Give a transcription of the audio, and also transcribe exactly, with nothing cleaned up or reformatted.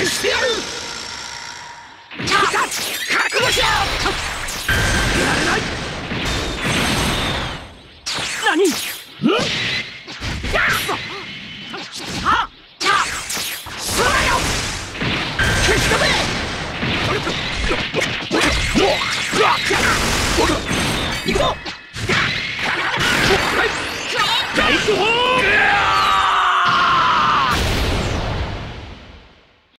消してやる。覚悟しろ。やられない。何？ん？やっ！はっ！そらよ！消し止め！行くぞ！大丈夫！